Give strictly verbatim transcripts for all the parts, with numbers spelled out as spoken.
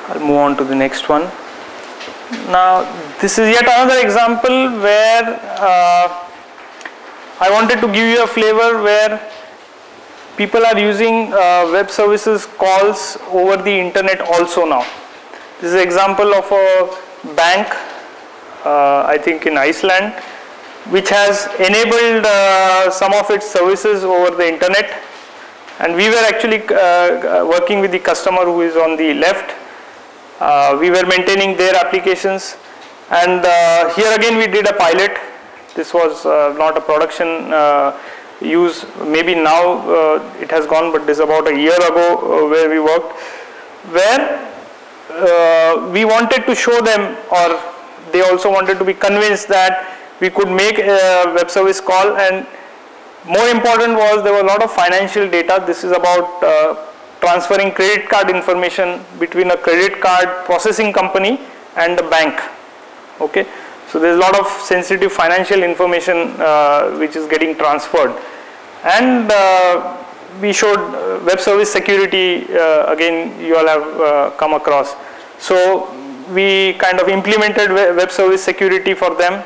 I'll move on to the next one. Now this is yet another example where uh, I wanted to give you a flavor where people are using uh, web services calls over the internet also now. This is an example of a bank, uh, I think in Iceland, which has enabled uh, some of its services over the internet, and we were actually uh, working with the customer who is on the left. Uh, we were maintaining their applications, and uh, here again we did a pilot. This was uh, not a production uh, use, maybe now uh, it has gone, but this is about a year ago uh, where we worked, where uh, we wanted to show them, or they also wanted to be convinced that we could make a web service call, and more important was there was a lot of financial data. This is about uh, transferring credit card information between a credit card processing company and a bank. Okay, so there's a lot of sensitive financial information uh, which is getting transferred, and uh, we showed uh, web service security. Uh, again, you all have uh, come across. So we kind of implemented web service security for them.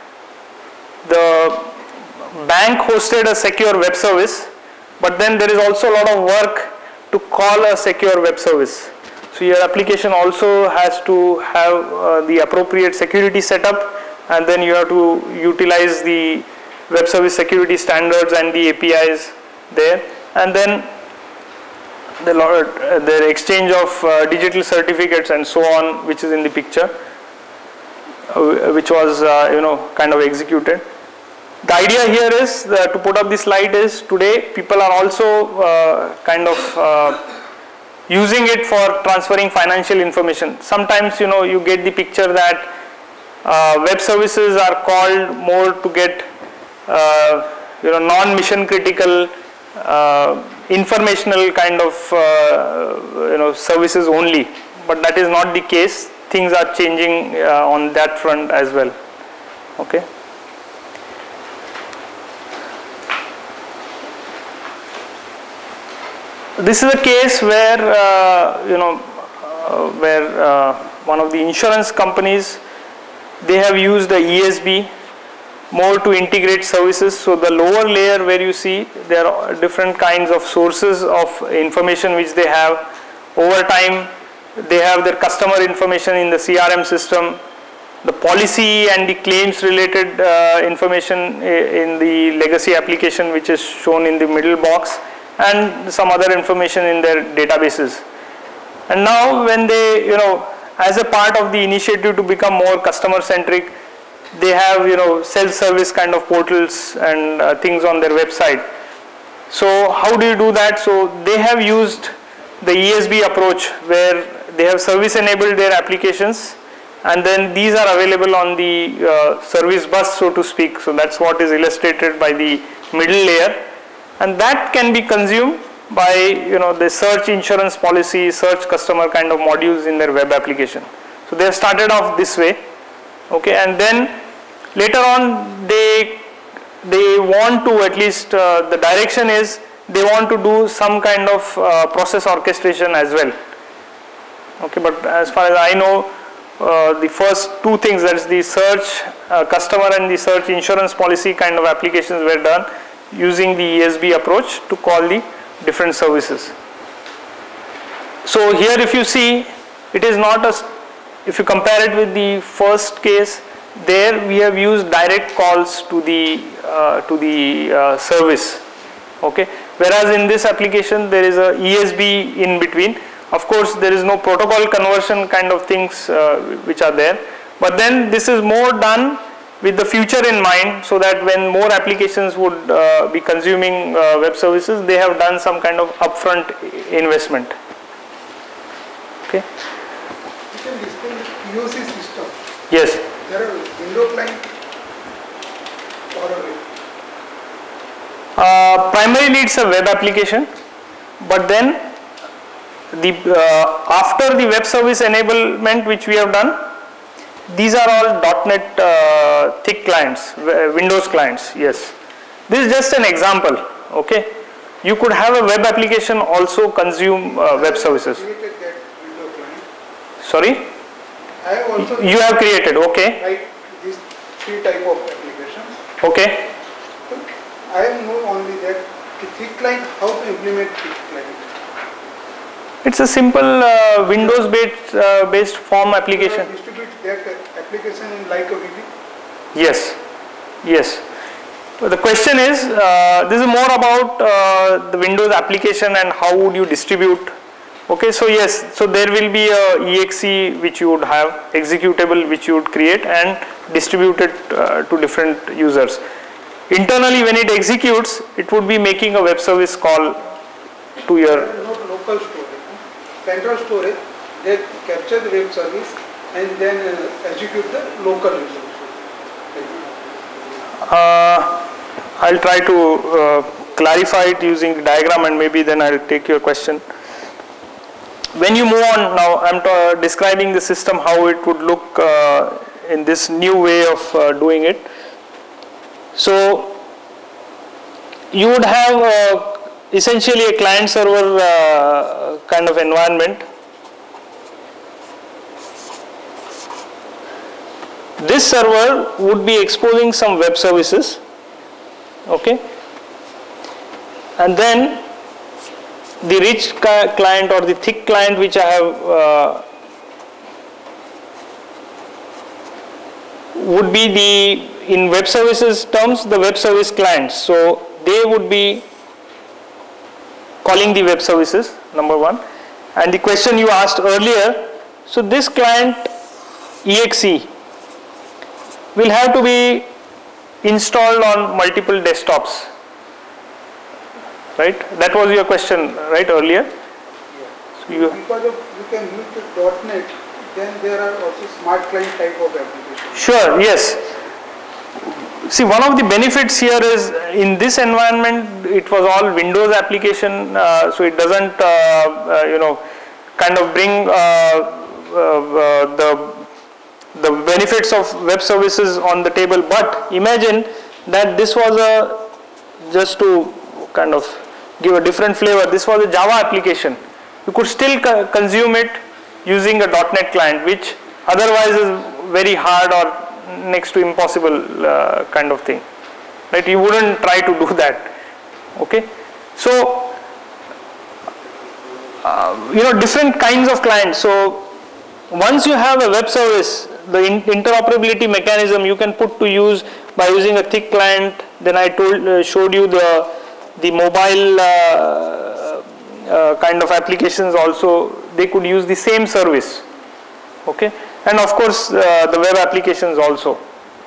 The bank hosted a secure web service, but then there is also a lot of work to call a secure web service. So your application also has to have uh, the appropriate security setup, and then you have to utilize the web service security standards and the A P Is there, and then the, uh, the exchange of uh, digital certificates and so on, which is in the picture, uh, which was uh, you know kind of executed. The idea here is uh, to put up the slide is today people are also uh, kind of uh, using it for transferring financial information. Sometimes you know you get the picture that uh, web services are called more to get uh, you know non-mission critical uh, informational kind of uh, you know services only, but that is not the case. Things are changing uh, on that front as well. Okay. This is a case where uh, you know uh, where uh, one of the insurance companies, they have used the E S B more to integrate services. So the lower layer where you see there are different kinds of sources of information which they have. Over time they have their customer information in the C R M system, the policy and the claims related uh, information in the legacy application which is shown in the middle box, and some other information in their databases. And now when they, you know, as a part of the initiative to become more customer centric, they have, you know, self-service kind of portals and uh, things on their website. So how do you do that? So they have used the E S B approach where they have service enabled their applications, and then these are available on the uh, service bus, so to speak. So that's what is illustrated by the middle layer. And that can be consumed by you know the search insurance policy, search customer kind of modules in their web application. So they have started off this way, okay, and then later on they they want to, at least uh, the direction is they want to do some kind of uh, process orchestration as well. Okay, but as far as I know, uh, the first two things, that is the search uh, customer and the search insurance policy kind of applications, were done using the E S B approach to call the different services. So here if you see, it is not a, if you compare it with the first case, there we have used direct calls to the uh, to the uh, service, okay, whereas in this application there is a E S B in between. Of course there is no protocol conversion kind of things uh, which are there, but then this is more done with the future in mind, so that when more applications would uh, be consuming uh, web services, they have done some kind of upfront investment. Okay. You can display P O C system. Yes. There are window client or a uh, primarily it's a web application, but then the uh, after the web service enablement which we have done, these are all dot net uh, thick clients, Windows clients. Yes, this is just an example. Okay, you could have a web application also consume uh, web services. Sorry? I have also You have created, okay. like these three type of applications. Okay. I know only that the thick client, how to implement thick client. It's a simple uh, Windows based, uh, based form application. Distribute that application in like a V B. Yes, yes. So the question is, uh, this is more about uh, the Windows application and how would you distribute. Okay, so yes, so there will be a E X E which you would have, executable which you would create and distribute it uh, to different users. Internally when it executes, it would be making a web service call to your... Not local storage, central storage, they capture the web service and then uh, execute the local user. Uh, I'll try to uh, clarify it using the diagram and maybe then I'll take your question. When you move on now, I'm describing the system, how it would look uh, in this new way of uh, doing it. So you would have uh, essentially a client server uh, kind of environment. This server would be exposing some web services, okay, and then the rich client or the thick client which I have uh, would be the, in web services terms, the web service clients. So they would be calling the web services, number one. And the question you asked earlier, so this client E X E will have to be installed on multiple desktops, right? That was your question, right, earlier? Yeah. So you because of you can use the .NET, then there are also smart client type of applications. Sure, yes. See, one of the benefits here is in this environment it was all Windows application, uh, so it doesn't uh, uh, you know kind of bring uh, uh, uh, the the benefits of web services on the table. But imagine that this was a, just to kind of give a different flavor, this was a Java application. You could still co consume it using a .NET client, which otherwise is very hard or next to impossible uh, kind of thing, right? You wouldn't try to do that, okay? So uh, you know, different kinds of clients. So once you have a web service, the in interoperability mechanism you can put to use by using a thick client. Then I told uh, showed you the the mobile uh, uh, kind of applications also, they could use the same service, okay, and of course uh, the web applications also.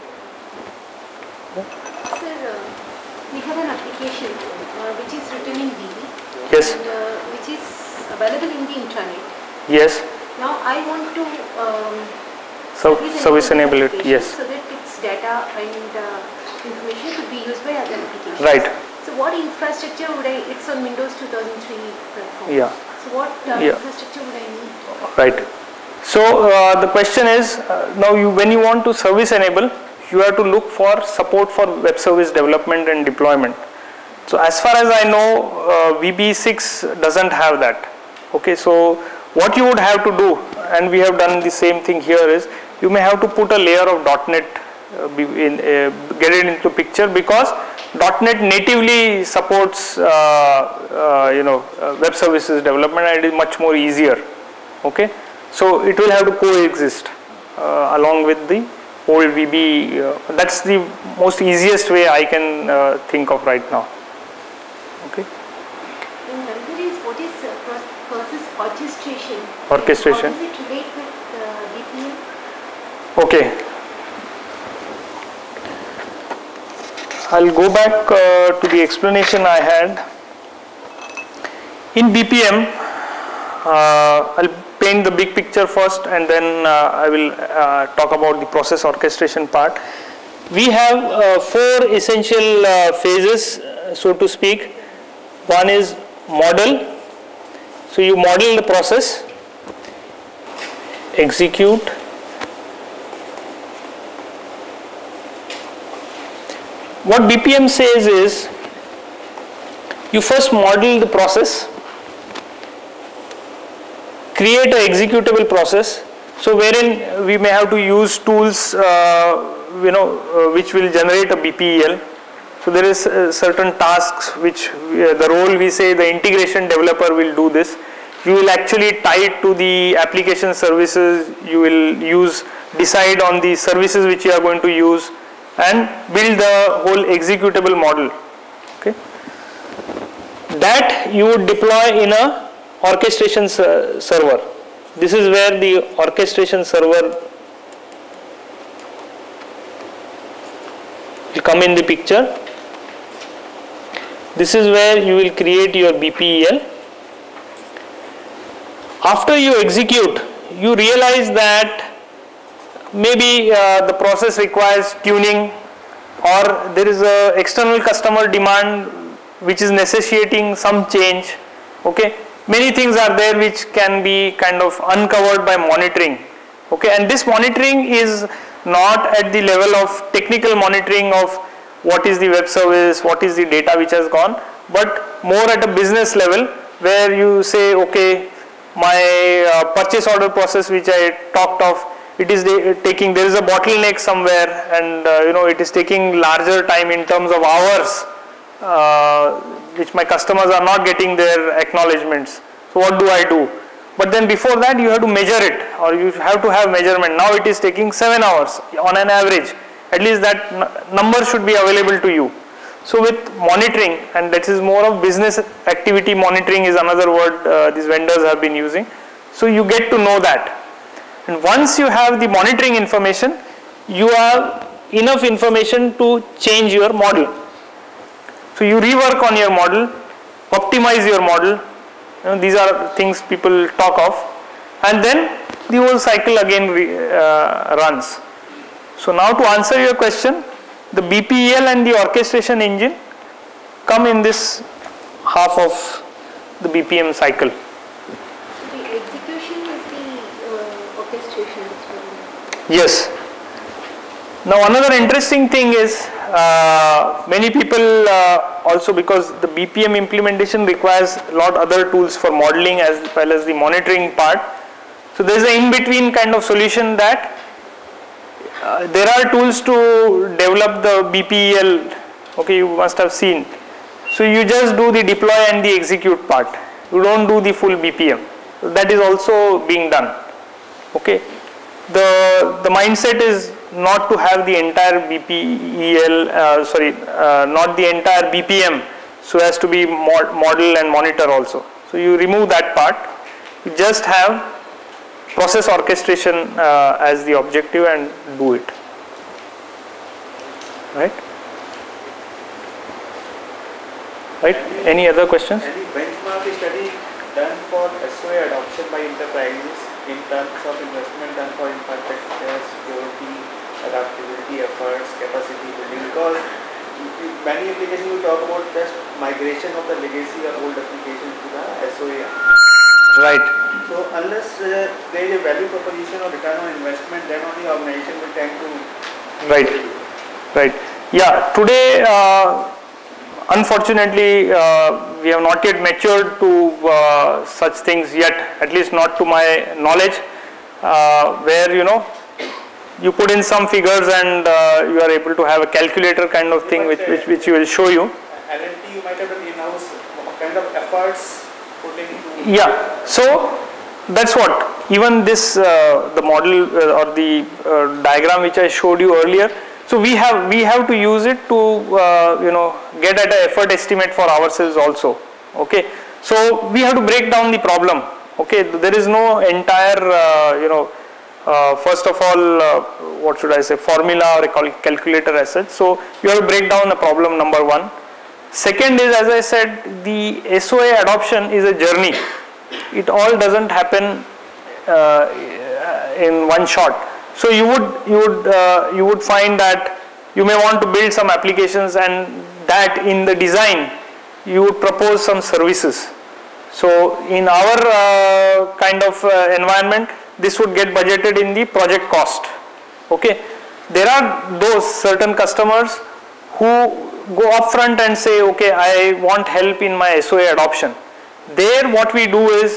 Sir, uh, we have an application uh, which is written in V B. Yes. And uh, which is available in the intranet. Yes. Now I want to um, So service enable it. Yes. So that its data and uh, information could be used by other applications. Right. So what infrastructure would I? It's on Windows two thousand three platform. Yeah. So what uh, Yeah. infrastructure would I need? Right. So uh, the question is uh, now you when you want to service enable, you have to look for support for web service development and deployment. So as far as I know, uh, V B six doesn't have that. Okay. So what you would have to do, and we have done the same thing here, is you may have to put a layer of .NET uh, in, uh, get it into picture, because .NET natively supports uh, uh, you know uh, web services development, and it is much more easier. Okay, so it will have to coexist uh, along with the old V B. Uh, that's the most easiest way I can uh, think of right now. Okay. And another is what is uh, process orchestration? Orchestration. How does it relate with uh, B P M? Okay. I'll go back uh, to the explanation I had. In B P M, uh, I'll paint the big picture first, and then uh, I will uh, talk about the process orchestration part. We have uh, four essential uh, phases, uh, so to speak. One is model. So you model the process, execute, what B P M says is, you first model the process, create an executable process, So wherein we may have to use tools, uh, you know, uh, which will generate a B P E L. So there is uh, certain tasks which uh, the role we say the integration developer will do this. You will actually tie it to the application services. You will use decide on the services which you are going to use and build the whole executable model. Okay, that you would deploy in a orchestration uh, server. This is where the orchestration server will come in the picture. This is where you will create your B P E L. After you execute, you realize that maybe uh, the process requires tuning, or there is a external customer demand which is necessitating some change. Okay, many things are there which can be kind of uncovered by monitoring. Okay, and this monitoring is not at the level of technical monitoring of what is the web service, what is the data which has gone, but more at a business level where you say, okay, my uh, purchase order process which I talked of, it is taking, there is a bottleneck somewhere, and uh, you know, it is taking larger time in terms of hours, uh, which my customers are not getting their acknowledgements. So what do I do? But then before that you have to measure it, or you have to have measurement. Now it is taking seven hours on an average. At least that n number should be available to you. So with monitoring, and that is more of business activity monitoring is another word uh, these vendors have been using. So you get to know that. And once you have the monitoring information, you have enough information to change your model. So you rework on your model, optimize your model. You know, these are things people talk of, and then the whole cycle again re, uh, runs. So now to answer your question, the B P E L and the orchestration engine come in this half of the B P M cycle. The execution is the uh, orchestration as well. Yes. Now another interesting thing is uh, many people uh, also, because the B P M implementation requires a lot other tools for modeling as well as the monitoring part. So there is an in-between kind of solution that uh, there are tools to develop the B P E L. Okay, you must have seen. So you just do the deploy and the execute part. You don't do the full B P M. So that is also being done. Okay. The, the mindset is not to have the entire B P E L, uh, sorry, uh, not the entire B P M, so as to be mod model and monitor also. So you remove that part. You just have process orchestration uh, as the objective and do it. Right? Right? Any other questions? Any benchmark study done for S O A adoption by enterprises in terms of investment done for infrastructure, security, adaptability efforts, capacity building? Because many applications will talk about just migration of the legacy or old applications to the S O A. Right. So unless uh, there is a value proposition or return on investment, then only organization will tend to. Right. Right. Yeah. Today, uh, unfortunately, uh, we have not yet matured to uh, such things yet. At least not to my knowledge, uh, where you know you put in some figures and uh, you are able to have a calculator kind of thing, which which which will show you. L and T you might have done in-house kind of efforts putting. Yeah. So that's what even this uh, the model uh, or the uh, diagram which I showed you earlier. So we have we have to use it to uh, you know get at an effort estimate for ourselves also. Okay. So we have to break down the problem. Okay. There is no entire uh, you know uh, first of all uh, what should I say formula or a cal calculator as such. So you have to break down the problem, number one. Second is, as I said, the S O A adoption is a journey. It all doesn't happen uh, in one shot. So you would you would uh, you would find that you may want to build some applications, and that in the design you would propose some services. So in our uh, kind of uh, environment, this would get budgeted in the project cost. Okay, there are those certain customers who go upfront and say, okay, I want help in my S O A adoption. There what we do is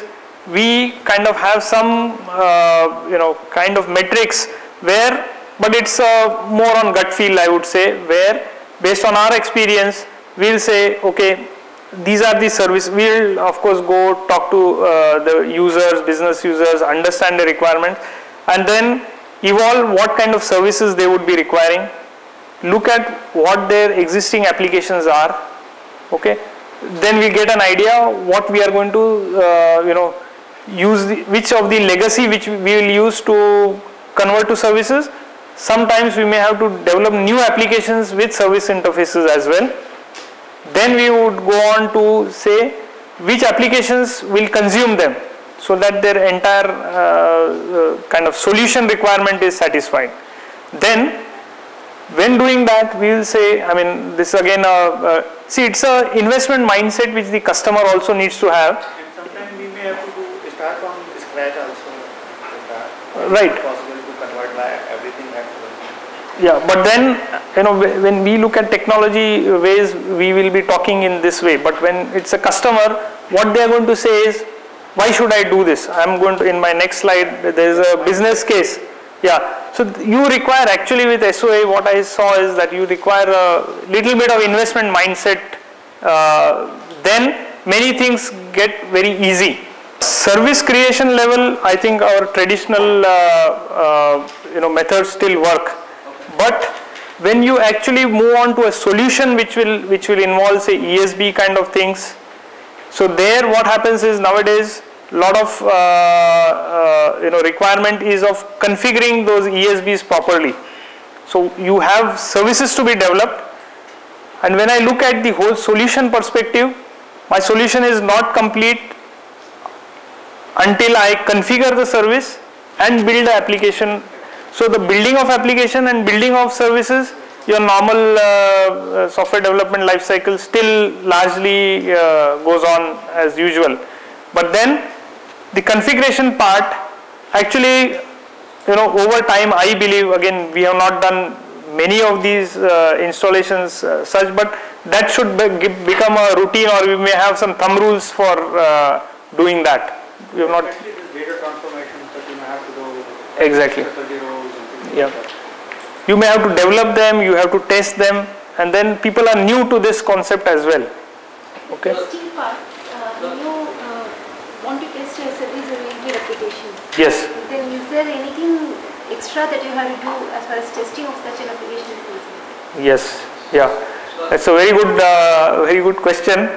we kind of have some uh, you know kind of metrics where, but it's uh, more on gut feel, I would say, where based on our experience we'll say, okay, these are the service. We'll of course go talk to uh, the users, business users, understand the requirements, and then evolve what kind of services they would be requiring, look at what their existing applications are, okay, then we get an idea what we are going to uh, you know use, the, which of the legacy which we will use to convert to services. Sometimes we may have to develop new applications with service interfaces as well. Then we would go on to say which applications will consume them, so that their entire uh, uh, kind of solution requirement is satisfied. Then when doing that, we will say, I mean, this again, uh, uh, see, it's a investment mindset which the customer also needs to have. And sometimes we may have to do start from scratch also. Right. It's possible to convert by everything back to the Yeah, but then, you know, when we look at technology ways, we will be talking in this way. But when it's a customer, what they are going to say is, why should I do this? I am going to, in my next slide, there is a business case. Yeah, so you require actually with S O A, what I saw is that you require a little bit of investment mindset. Uh, then many things get very easy. Service creation level, I think our traditional uh, uh, you know methods still work. But when you actually move on to a solution which will which will involve say E S B kind of things, so there what happens is nowadays lot of uh, uh, you know requirement is of configuring those E S Bs properly. So you have services to be developed, and when I look at the whole solution perspective, my solution is not complete until I configure the service and build the application. So the building of application and building of services, your normal uh, uh, software development life cycle still largely uh, goes on as usual. But then the configuration part, actually, you know, over time, I believe, again, we have not done many of these uh, installations uh, such, but that should be, become a routine, or we may have some thumb rules for uh, doing that. We have not. Especially this data transformations that you may have to do. Exactly. Yeah. You may have to develop them, you have to test them, and then people are new to this concept as well. Okay. The testing part, uh, when you uh, want to test a service-oriented application, Yes. then is there anything extra that you have to do as far as testing of such an application is concerned? Yes. Yeah. That's a very good, uh, very good question.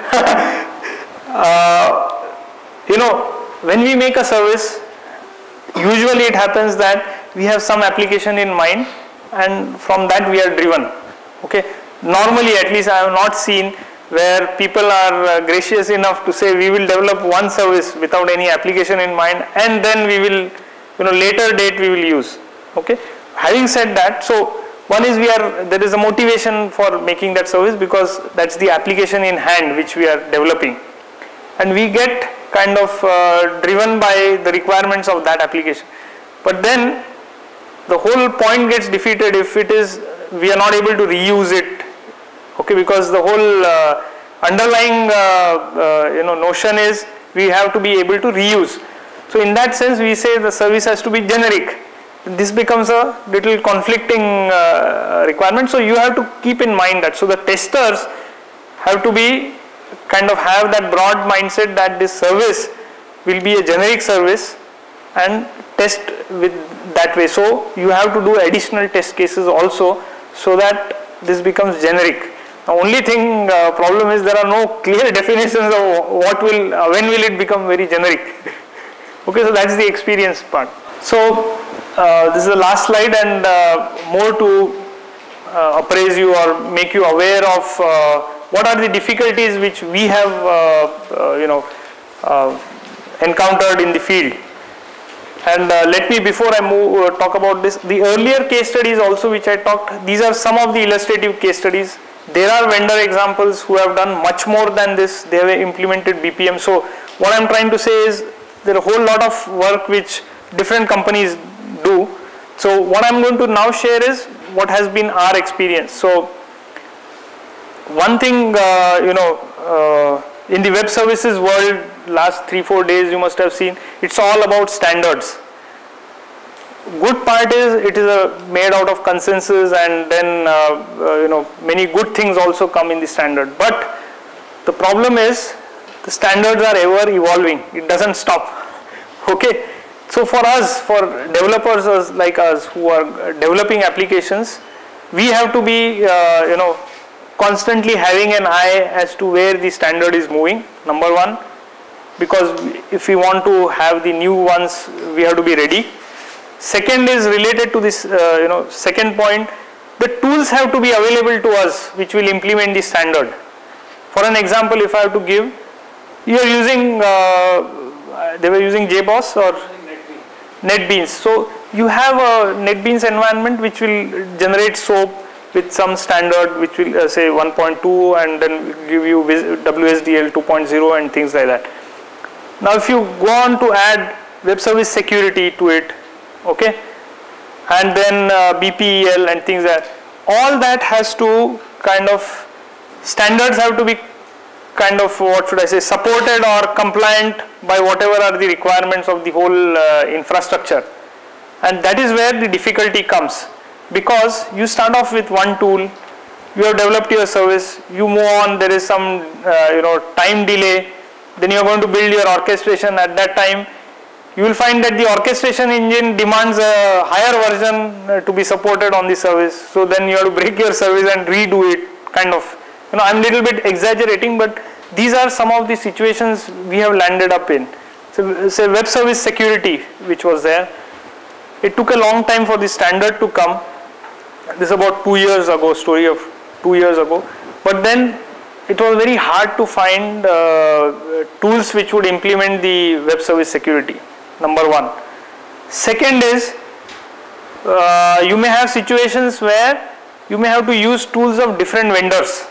uh, you know, when we make a service, usually it happens that we have some application in mind, and from that we are driven. Okay. Normally, at least I have not seen where people are uh, gracious enough to say we will develop one service without any application in mind, and then we will, you know, later date we will use. Okay. Having said that, so one is we are, there is a motivation for making that service because that's the application in hand which we are developing, and we get kind of uh, driven by the requirements of that application. But then the whole point gets defeated if it is, we are not able to reuse it. Okay, because the whole uh, underlying uh, uh, you know notion is we have to be able to reuse. So in that sense, we say the service has to be generic. This becomes a little conflicting uh, requirement. So you have to keep in mind that. So the testers have to be kind of have that broad mindset that this service will be a generic service and test with that way. So you have to do additional test cases also so that this becomes generic. The only thing uh, problem is there are no clear definitions of what will, uh, when will it become very generic. Okay, so that's the experience part. So uh, this is the last slide, and uh, more to uh, appraise you or make you aware of uh, what are the difficulties which we have uh, uh, you know uh, encountered in the field. And uh, let me, before I move uh, talk about this, the earlier case studies also which I talked, these are some of the illustrative case studies. There are vendor examples who have done much more than this. They have implemented B P M. So what I am trying to say is there are a whole lot of work which different companies do. So what I am going to now share is what has been our experience. So one thing uh, you know uh, in the web services world, last three, four days you must have seen, it's all about standards. Good part is it is a made out of consensus, and then uh, uh, you know many good things also come in the standard. But the problem is the standards are ever evolving. It doesn't stop. Okay. So for us, for developers as like us who are developing applications, we have to be uh, you know constantly having an eye as to where the standard is moving. Number one, because if we want to have the new ones, we have to be ready. Second is related to this, uh, you know, second point, the tools have to be available to us which will implement the standard. For an example, if I have to give, you are using, uh, they were using J BOSS or NetBeans. So you have a NetBeans environment which will generate SOAP with some standard which will uh, say one point two and then give you W S D L two point oh and things like that. Now if you go on to add web service security to it, okay, and then uh, B P E L and things like that, all that has to kind of, standards have to be kind of, what should I say, supported or compliant by whatever are the requirements of the whole uh, infrastructure. And that is where the difficulty comes, because you start off with one tool, you have developed your service, you move on, there is some uh, you know time delay, then you are going to build your orchestration. At that time you will find that the orchestration engine demands a higher version uh, to be supported on the service. So then you have to break your service and redo it, kind of. You know, I'm a little bit exaggerating, but these are some of the situations we have landed up in. So, say web service security, which was there, it took a long time for the standard to come. This is about two years ago, story of two years ago. But then it was very hard to find uh, tools which would implement the web service security. Number one. Second is, uh, you may have situations where you may have to use tools of different vendors.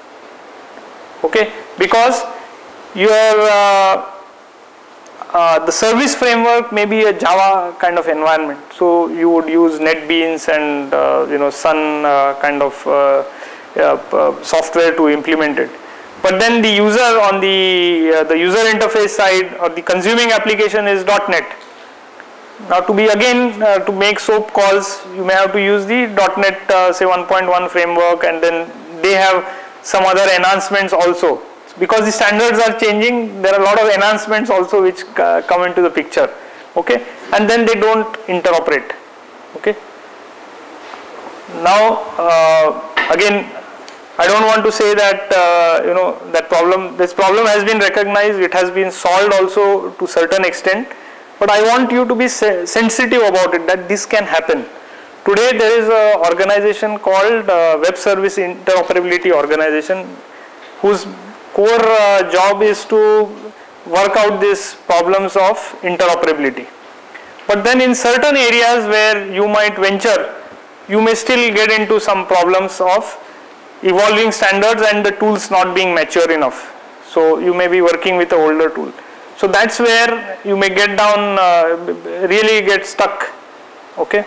Okay, because your uh, uh, the service framework may be a Java kind of environment. So you would use NetBeans and uh, you know Sun uh, kind of uh, uh, software to implement it. But then the user on the uh, the user interface side or the consuming application is .NET. Now to be again uh, to make SOAP calls, you may have to use the .NET uh, say one point one framework, and then they have some other enhancements also. Because the standards are changing, there are a lot of enhancements also which uh, come into the picture. Okay, and then they don't interoperate. Okay. Now uh, again, I don't want to say that uh, you know that problem, this problem has been recognized, it has been solved also to certain extent, but I want you to be se sensitive about it, that this can happen. Today there is an organization called uh, Web Service Interoperability Organization, whose core uh, job is to work out these problems of interoperability. But then in certain areas where you might venture, you may still get into some problems of evolving standards and the tools not being mature enough. So you may be working with an older tool. So that's where you may get down, uh, really get stuck. Okay.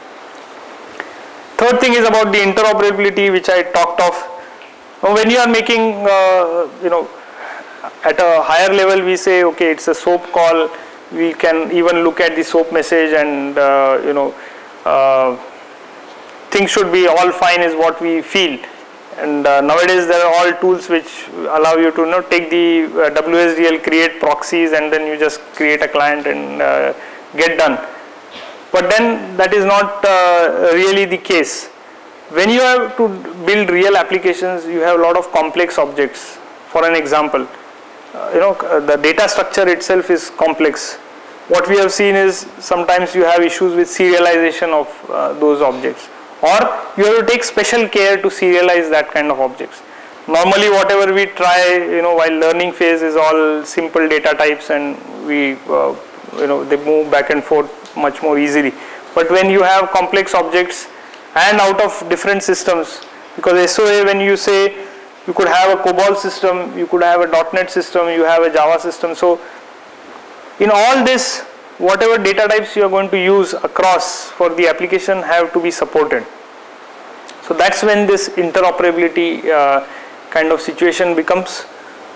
Third thing is about the interoperability, which I talked of. Now when you are making, uh, you know, at a higher level, we say, okay, it's a SOAP call. We can even look at the SOAP message, and uh, you know, uh, things should be all fine is what we feel. And uh, nowadays there are all tools which allow you to you know, take the uh, W S D L, create proxies, and then you just create a client and uh, get done. But then that is not uh, really the case. When you have to build real applications, you have a lot of complex objects. For an example, uh, you know, the data structure itself is complex. What we have seen is sometimes you have issues with serialization of uh, those objects, or you have to take special care to serialize that kind of objects. Normally whatever we try, you know, while learning phase is all simple data types, and we, uh, you know, they move back and forth much more easily. But when you have complex objects and out of different systems, because S O A, when you say you could have a COBOL system, you could have a .NET system, you have a Java system. So in all this, whatever data types you are going to use across for the application have to be supported. So that's when this interoperability uh, kind of situation becomes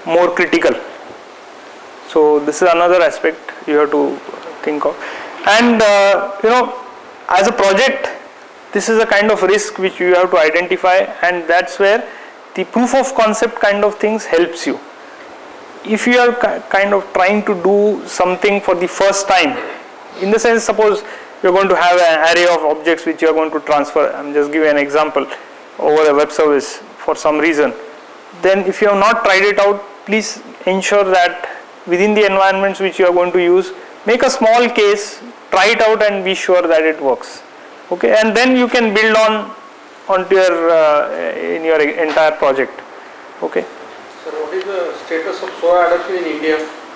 more critical. So this is another aspect you have to think of. And uh, you know, as a project, this is a kind of risk which you have to identify, and that's where the proof of concept kind of things helps you. If you are kind of trying to do something for the first time, in the sense, suppose you're going to have an array of objects which you are going to transfer, I'm just giving an example, over a web service for some reason, then if you have not tried it out, please ensure that within the environments which you are going to use, make a small case, try it out and be sure that it works. Okay, and then you can build on onto your uh, in your entire project. Okay. Sir, what is the status of S O A adoption in India?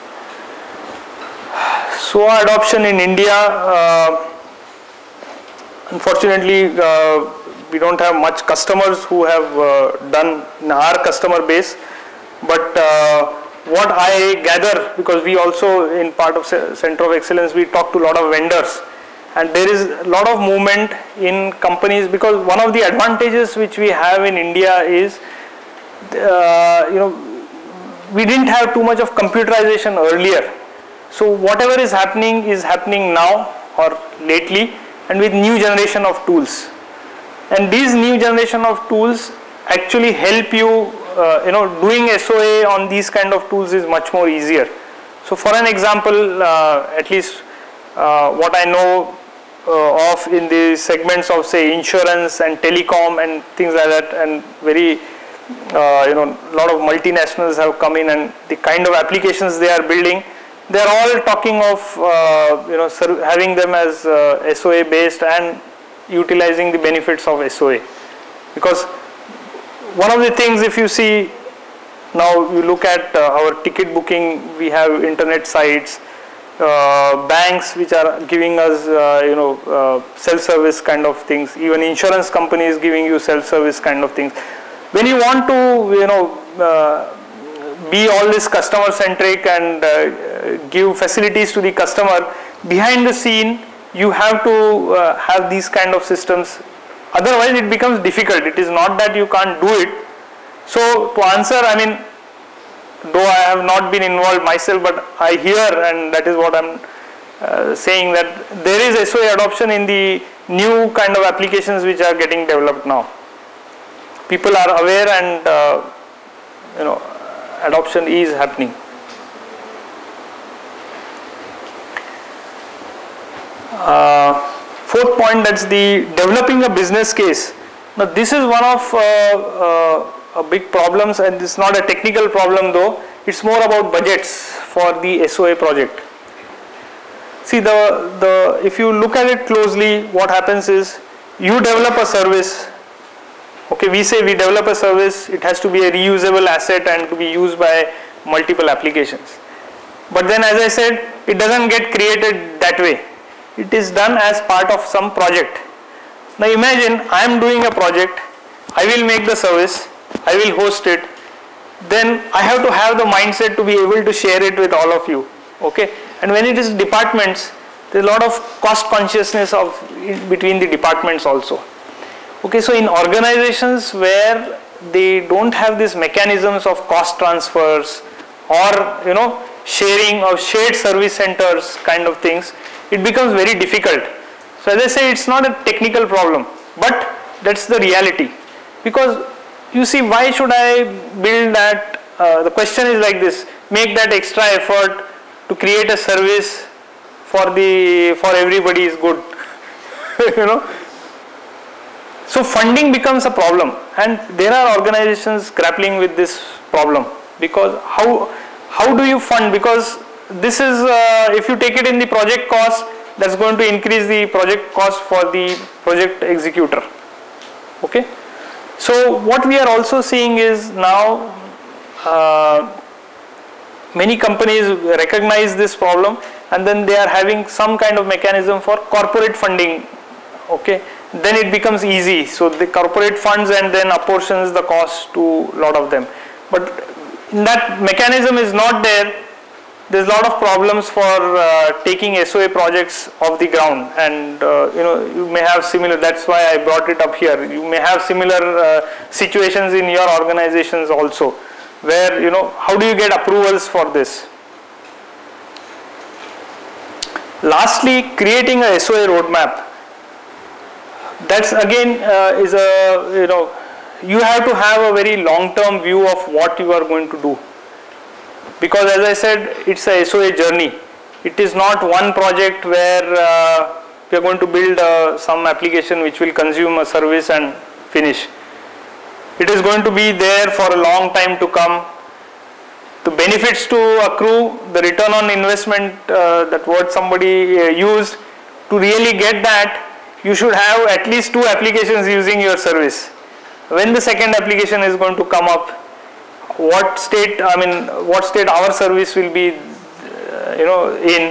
S O A adoption in India, uh, unfortunately, uh, we don't have much customers who have uh, done in our customer base, but uh, what I gather, because we also in part of Center of Excellence, we talk to a lot of vendors, and there is a lot of movement in companies, because one of the advantages which we have in India is, uh, you know, we didn't have too much of computerization earlier. So whatever is happening is happening now or lately, and with new generation of tools. And these new generation of tools actually help you, uh, you know, doing S O A on these kind of tools is much more easier. So for an example, uh, at least uh, what I know uh, of in the segments of say insurance and telecom and things like that, and very, uh, you know, a lot of multinationals have come in, and the kind of applications they are building, they are all talking of, uh, you know, having them as uh, S O A based and utilizing the benefits of S O A. Because one of the things, if you see now, you look at uh, our ticket booking, we have internet sites, uh, banks which are giving us, uh, you know, uh, self-service kind of things, even insurance companies giving you self-service kind of things. When you want to, you know, uh, be all this customer centric and uh, give facilities to the customer, behind the scene you have to uh, have these kind of systems, otherwise it becomes difficult. It is not that you can't do it. So to answer, I mean, though I have not been involved myself, but I hear, and that is what I'm uh, saying, that there is S O A adoption in the new kind of applications which are getting developed now. People are aware, and uh, you know, adoption is happening. Uh, fourth point, that's the developing a business case. Now this is one of uh, uh, uh, big problems, and it's not a technical problem though, it's more about budgets for the S O A project. See, the, the if you look at it closely, what happens is you develop a service. Okay, we say we develop a service, it has to be a reusable asset and to be used by multiple applications. But then, as I said, it doesn't get created that way. It is done as part of some project. Now imagine I am doing a project, I will make the service, I will host it, then I have to have the mindset to be able to share it with all of you. Okay, and when it is departments, there is a lot of cost consciousness of in between the departments also. Okay, so in organizations where they don't have these mechanisms of cost transfers or, you know, sharing of shared service centers kind of things, it becomes very difficult. So as I say, it's not a technical problem, but that's the reality. Because you see, why should I build that? Uh, the question is like this: make that extra effort to create a service for the for everybody is good. You know. So funding becomes a problem, and there are organizations grappling with this problem, because how how do you fund? Because this is uh, if you take it in the project cost, that's going to increase the project cost for the project executor. Okay, so what we are also seeing is now uh, many companies recognize this problem, and then they are having some kind of mechanism for corporate funding. Okay, then it becomes easy. So the corporate funds and then apportions the cost to a lot of them. But in that mechanism is not there. There's a lot of problems for uh, taking S O A projects off the ground, and uh, you know, you may have similar, that's why I brought it up here, you may have similar uh, situations in your organizations also. where, you know, how do you get approvals for this? Lastly, creating a S O A roadmap. That's again uh, is a, you know, you have to have a very long-term view of what you are going to do, because as I said, it's a S O A journey. It is not one project where uh, we are going to build uh, some application which will consume a service and finish. It is going to be there for a long time to come. The benefits to accrue, the return on investment, uh, that word somebody uh, used, to really get that, you should have at least two applications using your service. When the second application is going to come up, what state, I mean, what state our service will be, uh, you know, in,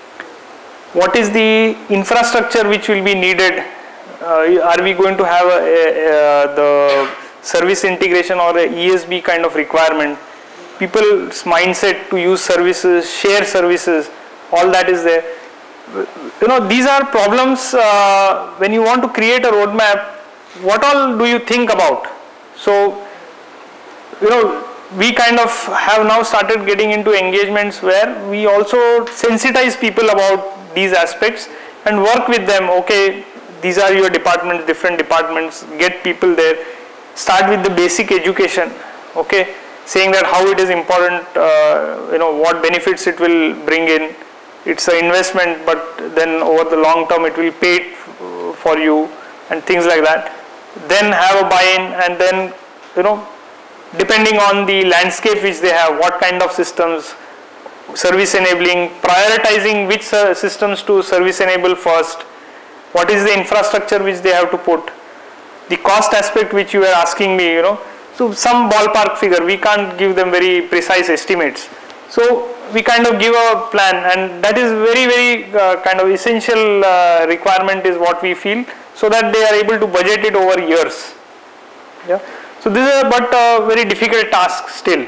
what is the infrastructure which will be needed, uh, are we going to have a, a, a, the service integration or a E S B kind of requirement, people's mindset to use services, share services, all that is there. You know, these are problems uh, when you want to create a roadmap, what all do you think about? So, you know, we kind of have now started getting into engagements where we also sensitize people about these aspects and work with them. Okay, these are your departments, different departments, get people there, start with the basic education, okay, saying that how it is important, uh, you know, what benefits it will bring in. It's an investment, but then over the long term it will pay it for you and things like that. Then have a buy-in, and then, you know, depending on the landscape which they have, what kind of systems, service enabling, prioritizing which systems to service enable first, what is the infrastructure which they have to put, the cost aspect which you were asking me, you know, so some ballpark figure, we can't give them very precise estimates. So we kind of give a plan, and that is very, very uh, kind of essential uh, requirement is what we feel, so that they are able to budget it over years. Yeah. So this is a, but a very difficult task still.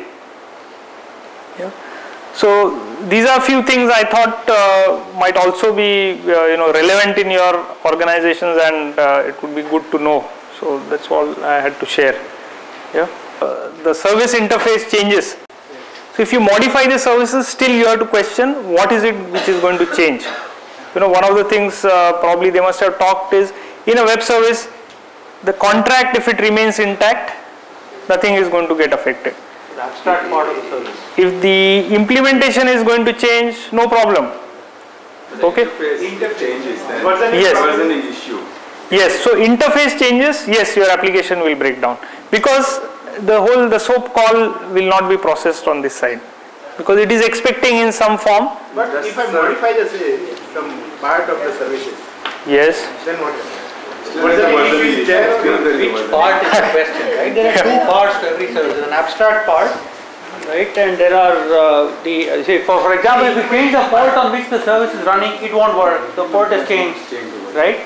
Yeah. So these are few things I thought uh, might also be uh, you know, relevant in your organizations, and uh, it would be good to know. So that's all I had to share. Yeah. Uh, the service interface changes. So if you modify the services, still you have to question what is it which is going to change. You know, one of the things uh, probably they must have talked is, in a web service, the contract, if it remains intact, nothing is going to get affected. The abstract part of the service. If the implementation is going to change, no problem. Okay? Interface changes, then Yes. versioning issue. Yes, so interface changes, yes, your application will break down, because the whole, the SOAP call will not be processed on this side, because it is expecting in some form. But if I modify the, say, some part of the services, Yes. then what? Still there is a versioning issue. Still there is a Which versioning part is the question, right? There are two parts to every service. There's an abstract part, right? And there are uh, the, uh, say, for, for example, if you change the port on which the service is running, it won't work. The port has changed, right?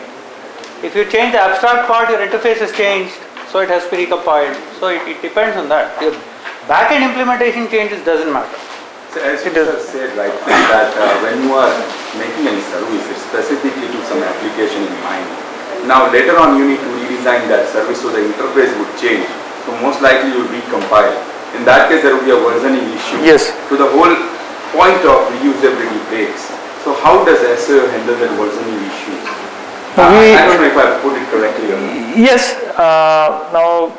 If you change the abstract part, your interface has changed, so it has to be recompiled. So it, it depends on that. The back-end implementation changes doesn't matter. So as you have said, right, that uh, when you are making any service, it's specifically to some application in mind. Now later on you need to redesign that service so the interface would change. So most likely you would recompile. In that case there would be a versioning issue. Yes. So the whole point of reusability breaks. So how does S O A handle that versioning issue? Uh, I don't know if I put it correctly or not. Yes. Uh, now,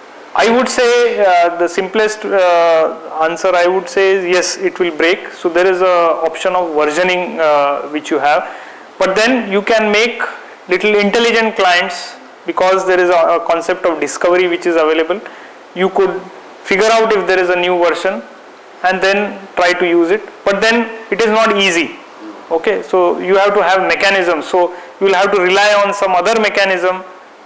I would say uh, the simplest uh, answer I would say is yes, it will break. So there is a option of versioning uh, which you have, but then you can make little intelligent clients, because there is a, a concept of discovery which is available. You could figure out if there is a new version and then try to use it, but then it is not easy. Okay, so you have to have mechanisms. So you will have to rely on some other mechanism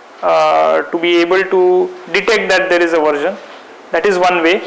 uh, to be able to detect that there is a version. That is one way.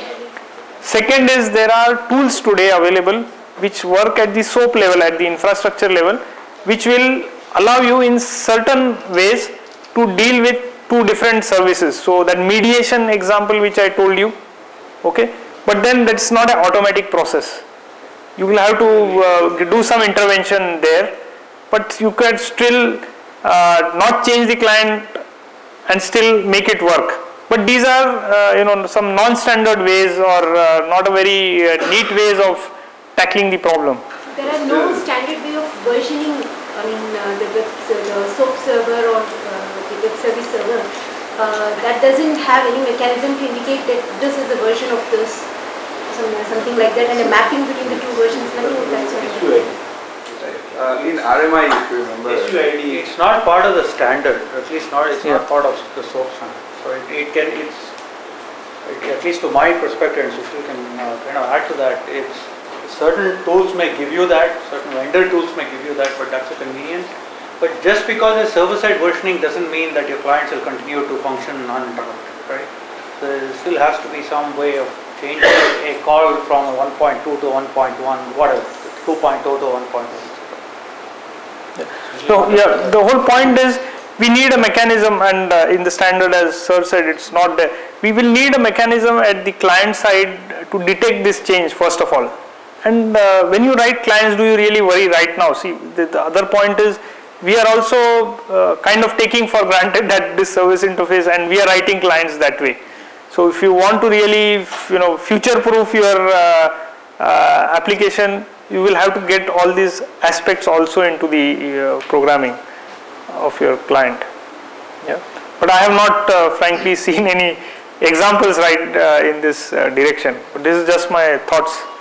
Second is, there are tools today available which work at the SOAP level, at the infrastructure level, which will allow you in certain ways to deal with two different services. So that mediation example which I told you, okay, but then that's not an automatic process. You will have to uh, do some intervention there, but you can still uh, not change the client and still make it work. but these are uh, you know some non-standard ways or uh, not a very uh, neat ways of tackling the problem. There are no standard way of versioning. I mean, uh, the, web, the SOAP server or uh, the web service server uh, that doesn't have any mechanism to indicate that this is a version of this, some, something like that, and a mapping between the two versions. Nothing of that sort. Uh, in R M I, if you remember, It's not part of the standard, at least not, it's Yeah. not part of the SOAP standard. So it, it can, it's, it, at least to my perspective, and Sushil can uh, kind of add to that, it's, certain tools may give you that, certain vendor tools may give you that, but that's a convenience. But just because there's server-side versioning doesn't mean that your clients will continue to function uninterrupted, right? There still has to be some way of changing a call from one point two to one point one, whatever, two point oh to one point one. So yeah, the whole point is we need a mechanism, and uh, in the standard, as Sir said, it's not there. We will need a mechanism at the client side to detect this change first of all. And uh, when you write clients, do you really worry right now? See, the, the other point is we are also uh, kind of taking for granted that this service interface, and we are writing clients that way. So if you want to really, you know, future-proof your uh, uh, application, you will have to get all these aspects also into the uh, programming of your client. Yeah, but I have not, uh, frankly, seen any examples right uh, in this uh, direction. But this is just my thoughts.